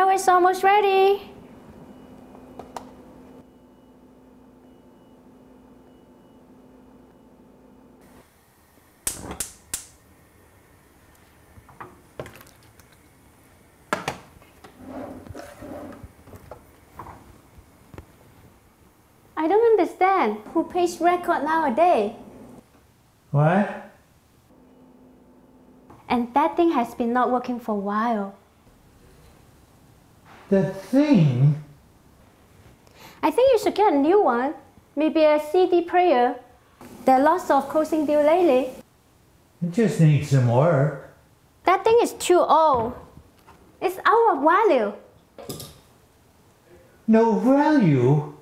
Now it's almost ready. I don't understand who plays record nowadays. What? And that thing has been not working for a while. The thing? I think you should get a new one. Maybe a CD player. There are lots of closing deals lately. It just needs some work. That thing is too old. It's out of value. No value?